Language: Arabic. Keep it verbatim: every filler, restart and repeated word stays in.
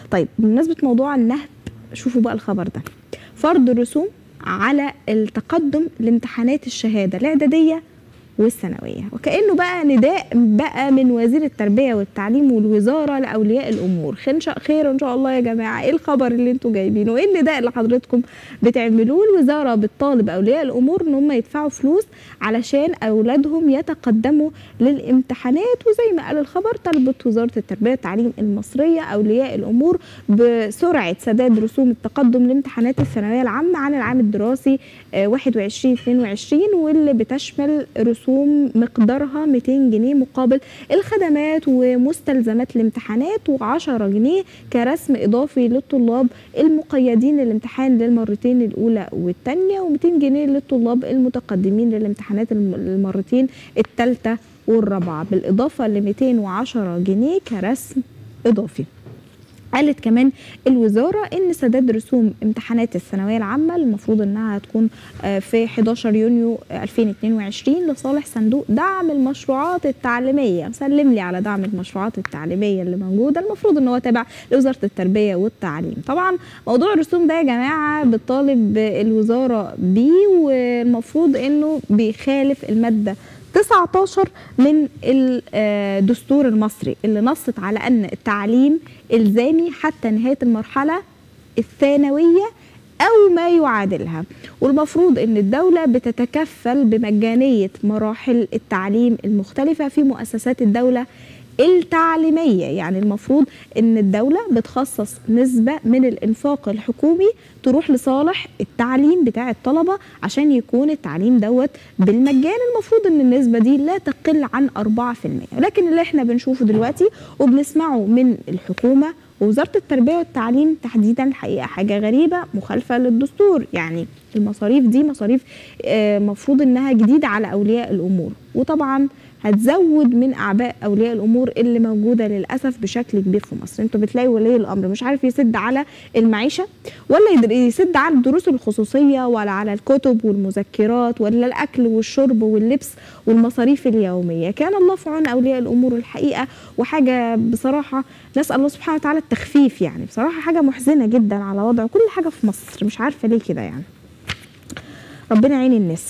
طيب بمناسبه موضوع النهب، شوفوا بقى الخبر ده، فرض الرسوم على التقدم لامتحانات الشهاده الاعداديه والثانويه، وكانه بقى نداء بقى من وزير التربيه والتعليم والوزاره لاولياء الامور. خير ان شاء الله يا جماعه. ايه الخبر اللي انتوا جايبينه؟ ايه النداء اللي حضرتكم بتعملوه؟ الوزاره بتطالب اولياء الامور ان هم يدفعوا فلوس علشان اولادهم يتقدموا للامتحانات، وزي ما قال الخبر طلبت وزاره التربيه والتعليم المصريه اولياء الامور بسرعه سداد رسوم التقدم لامتحانات الثانويه العامه عن العام الدراسي واحد وعشرين اتنين وعشرين، واللي بتشمل رسوم مقدارها مئتين جنيه مقابل الخدمات ومستلزمات الامتحانات، وعشرة جنيه كرسم اضافي للطلاب المقيدين للامتحان للمرتين الاولى والثانيه، ومئتين جنيه للطلاب المتقدمين للامتحانات المرتين الثالثه والرابعه، بالاضافه ل مئتين وعشرة جنيه كرسم اضافي. قالت كمان الوزاره ان سداد رسوم امتحانات الثانويه العامه المفروض انها هتكون في حداشر يونيو ألفين واتنين وعشرين لصالح صندوق دعم المشروعات التعليميه. سلم لي على دعم المشروعات التعليميه اللي موجوده، المفروض ان هو تابع لوزاره التربيه والتعليم. طبعا موضوع الرسوم ده يا جماعه بتطالب الوزاره بيه، والمفروض انه بيخالف الماده تسعتاشر من الدستور المصري اللي نصت على ان التعليم الزامي حتى نهايه المرحله الثانويه او ما يعادلها، والمفروض ان الدوله بتتكفل بمجانيه مراحل التعليم المختلفه في مؤسسات الدوله التعليميه. يعني المفروض ان الدوله بتخصص نسبه من الانفاق الحكومي تروح لصالح التعليم بتاع الطلبه عشان يكون التعليم دوت بالمجان. المفروض ان النسبه دي لا تقل عن أربعة في المئة، لكن اللي احنا بنشوفه دلوقتي وبنسمعه من الحكومه ووزاره التربيه والتعليم تحديدا الحقيقه حاجه غريبه مخالفه للدستور. يعني المصاريف دي مصاريف مفروض انها جديده على اولياء الامور، وطبعا هتزود من اعباء اولياء الامور اللي موجوده للاسف بشكل كبير في مصر. انتوا بتلاقوا ولي الامر مش عارف يسد على المعيشه، ولا يسد على الدروس الخصوصيه، ولا على الكتب والمذكرات، ولا الاكل والشرب واللبس والمصاريف اليوميه. كان الله في عون اولياء الامور الحقيقه، وحاجه بصراحه نسال الله سبحانه وتعالى التخفيف. يعني بصراحه حاجه محزنه جدا على وضع كل حاجه في مصر، مش عارفه ليه كده. يعني ربنا يعين الناس.